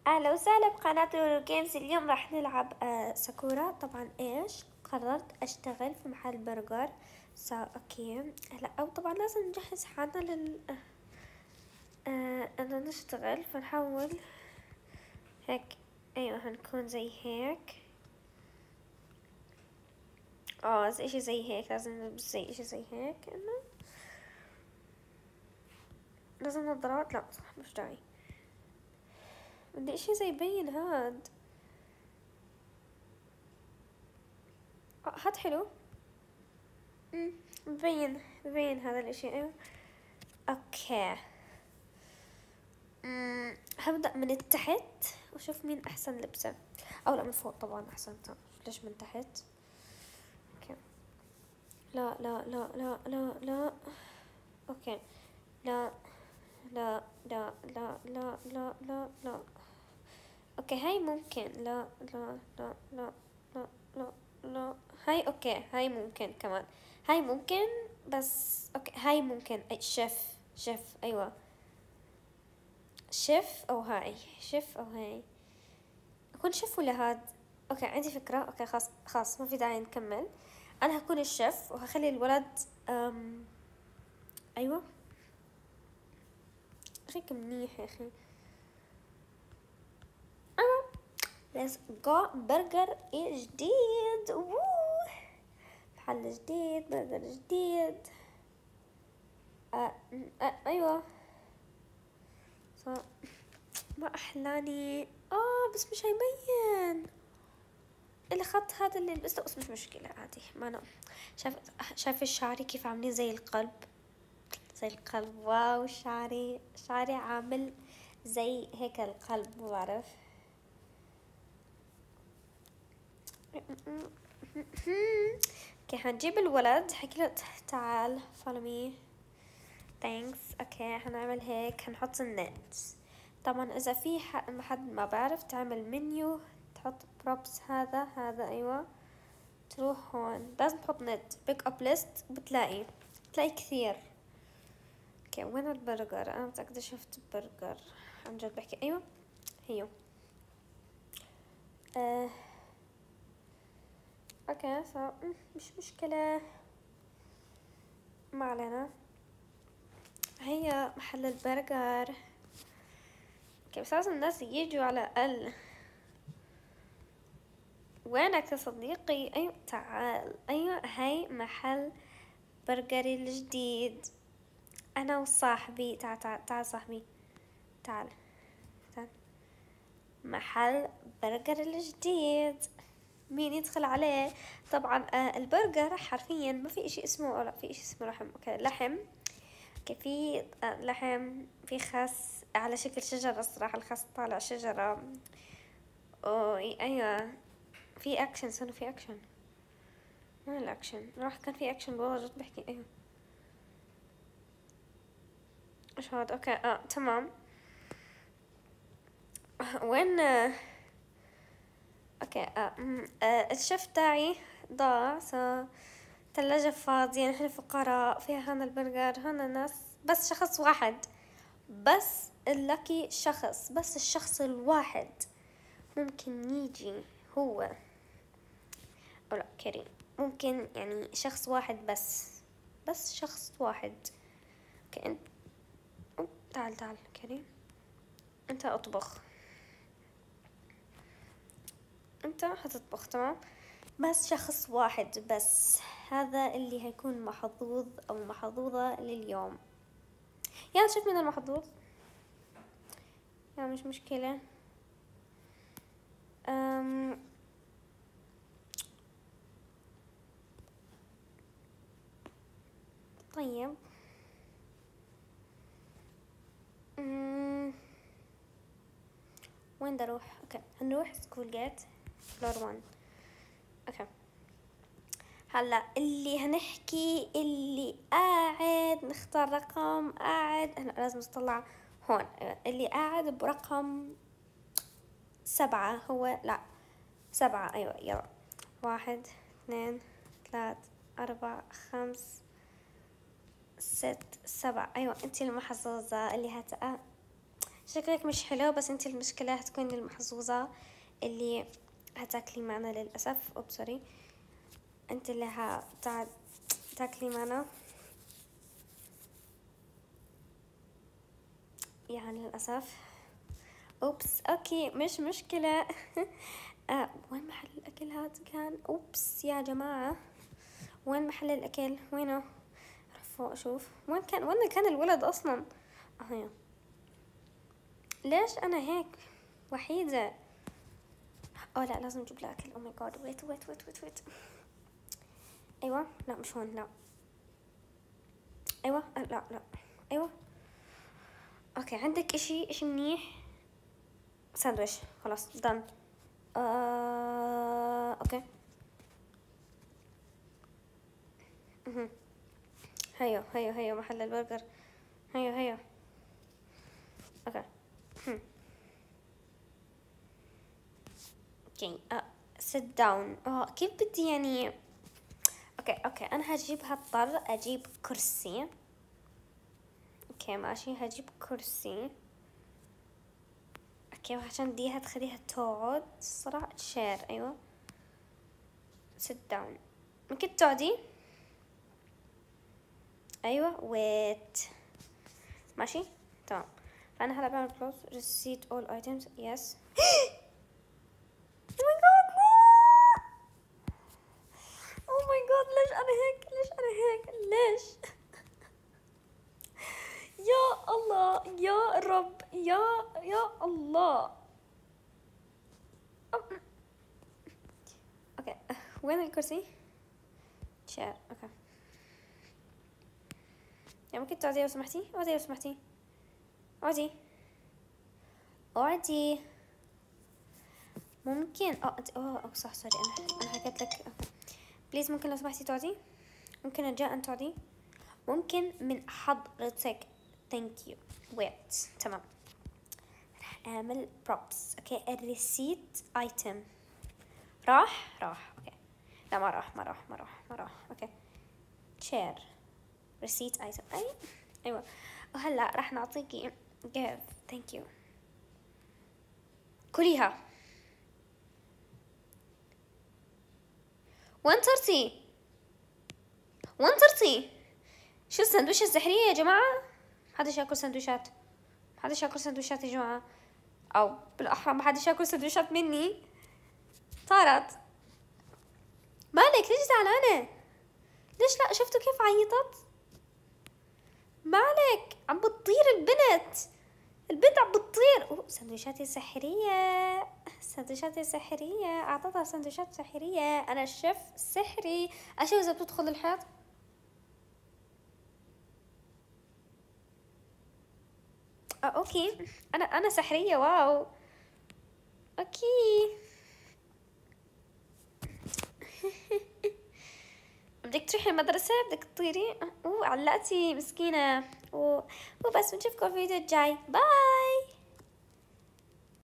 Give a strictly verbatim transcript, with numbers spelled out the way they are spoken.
اهلا وسهلا بقناة يورو جيمز. اليوم راح نلعب آه ساكورا. طبعا ايش قررت اشتغل في محل برجر. سا اوكي هلا او طبعا لازم نجهز حالنا لل آه انا نشتغل، فنحاول هيك. ايوه هنكون زي هيك. اه زي اشي زي هيك، لازم نلبس زي اشي زي هيك انه لازم نظارات. لا صح مش داعي، بدي اشي زي يبين هاد. اه هاد حلو. امم ببين ببين هذا الاشي. ايوه اوكي. امم هبدأ من التحت واشوف مين احسن لبسة، او لا من فوق طبعا احسن. طبعا ليش من تحت؟ اوكي. لا لا لا لا لا لا. اوكي. لا لا لا لا لا لا لا لا. اوكي هاي ممكن. لا لا لا لا لا لا لا. هاي اوكي، هاي ممكن كمان. هاي ممكن. بس اوكي هاي ممكن. اي شيف شيف ايوه. شيف او هاي. شيف او هاي. اكون شيف ولا هاد؟ اوكي عندي فكرة. اوكي خلاص خلاص ما في داعي نكمل. انا هكون الشيف وهخلي الولد أم... ايوه هيك منيح يا اخي. ليتس جو. برجر جديد. ووو. محل جديد، برجر جديد. آه. آه. ايوه صح. ما احلاني. اه بس مش هيبين اللي خط هذا اللي لبسته، بس مش مشكلة عادي. ما انا شايف شايف شعري كيف عاملين زي القلب. زي القلب. واو شعري شعري عامل زي هيك القلب. ما بعرف. اوكي هنجيب الولد حكي له تعال follow me thanks. اوكي هنعمل هيك، هنحط النت. طبعا اذا في حد ما بعرف تعمل منيو تحط بروبس. هذا هذا ايوه. تروح هون لازم تحط نت بيك اب ليست، بتلاقي بتلاقي كثير. اوكي وين البرجر؟ انا متأكدة شفت برجر عن جد بحكي. ايوه هيو. آه. اوكي ف مش مشكلة، ما علينا. هي محل البرجر. اوكي بس لازم الناس يجوا على الاقل. وينك يا صديقي؟ ايوه تعال. ايوه هاي محل برجري الجديد. انا وصاحبي. تعال تعال تعال صاحبي. تعال تعال. محل برجر الجديد. مين يدخل عليه؟ طبعا آه البرجر حرفيا ما في اشي اسمه، أو لا في اشي اسمه لحم. اوكي لحم. اوكي في آه لحم، في خس على شكل شجرة. الصراحة الخس طالع شجرة. اوه ايوه في اكشن. صار في اكشن. وين الاكشن؟ راح كان في اكشن والله جد بحكي. ايوه ايش هاد؟ اوكي اه تمام. وين آه اوكي اه, م- آه الشيف تاعي ضاع. سو ثلاجة فاضية، نحن فقراء. فيها هنا البرجر، هنا ناس بس شخص واحد. بس اللكي شخص، بس الشخص الواحد ممكن يجي هو. او لا كريم. ممكن يعني شخص واحد بس. بس شخص واحد. اوكي انت تعال تعال كريم. انت اطبخ. انت حتطبخ تمام. بس شخص واحد بس. هذا اللي هيكون محظوظ او محظوظة لليوم. يلا شوف مين المحظوظ. يا مش مشكلة. أم... طيب. أم... وين بدي اروح؟ اوكي هنروح سكول جيت فلور وان. اوكي هلا اللي هنحكي اللي قاعد نختار رقم قاعد. هلا لازم نطلع هون. اللي قاعد برقم سبعة هو. لا سبعة ايوه يلا. واحد اثنين ثلاث اربع خمس ست سبع. ايوه انتي المحظوظة اللي هت شكلك مش حلو، بس انت المشكلة هتكون المحظوظة اللي هتاكلي معنا للأسف. أوب سوري، انت اللي هتاكلي معنا يعني للأسف. أوبس أوكي مش مشكلة. آه وين محل الأكل هاد كان؟ أوبس يا جماعة، وين محل الأكل؟ وينه؟ راح فوق أشوف وين كان، وين كان الولد أصلا؟ أهي. ليش أنا هيك وحيدة؟ أوه لا، لازم نجيب له أكل. أو ماي جاد، ويت ويت ويت ويت ويت. أيوة، لا مش هون، لا. أيوة لا لا، أيوة. أوكي، عندك إشي إشي منيح؟ ساندويش، خلاص دان. آه... أوكي. اها. هيو هيو هيو محل البرجر. هيو هيو. اوكي. هم. اوكي. اه sit down. اه كيف بدي يعني؟ اوكي اوكي، انا هجيب، هضطر اجيب كرسي. اوكي ماشي، هجيب كرسي. اوكي، وعشان دي هتخليها تقعد صراحة شير. ايوه sit down. ممكن تقعدي؟ ايوه ويت. ماشي تمام. فانا هلا بعمل close receipt all items. yes. oh my god، ليش انا هيك؟ ليش انا هيك؟ ليش؟ يا الله يا رب، يا يا الله. اوكي، وين الكرسي؟ شير. اوكي، يعني ممكن تقعدي لو سمحتي؟ اقعدي لو سمحتي، اقعدي اقعدي. ممكن اه انت اه أو صح سوري، انا انا حكيت لك. بليز ممكن لو سمحتي تقعدي؟ ممكن ارجاء ان تقعدي؟ ممكن من حضرتك. ثانك يو. ويت تمام. رح اعمل بروبس. اوكي، الريسيت ايتم راح راح. اوكي لا، ما راح ما راح ما راح ما راح. اوكي شير ريسيت ايتم. اي ايوه. وهلا راح نعطيكي جيف. ثانك يو. كليها. وين صرتي؟ وين صرتي؟ شو السندويشة السحرية يا جماعة؟ محدش ياكل سندويشات، محدش ياكل سندويشات يا جماعة، او بالاحرى محدش ياكل سندويشات مني. طارت. مالك؟ ليش زعلانة؟ ليش؟ لا شفتوا كيف عيطت؟ مالك؟ عم بتطير البنت، البنت عم بتطير. اوه سندويشاتي سحرية، سندويشاتي سحرية، اعطتها سندويشات سحرية. انا الشيف سحري. اشوف اذا بتدخل الحيط. اه اوكي، انا انا سحرية. واو اوكي. بدك تروحي المدرسة؟ بدك تطيري؟ اوه علقتي مسكينة. وبس، بنشوفكم في الفيديو الجاي. باي.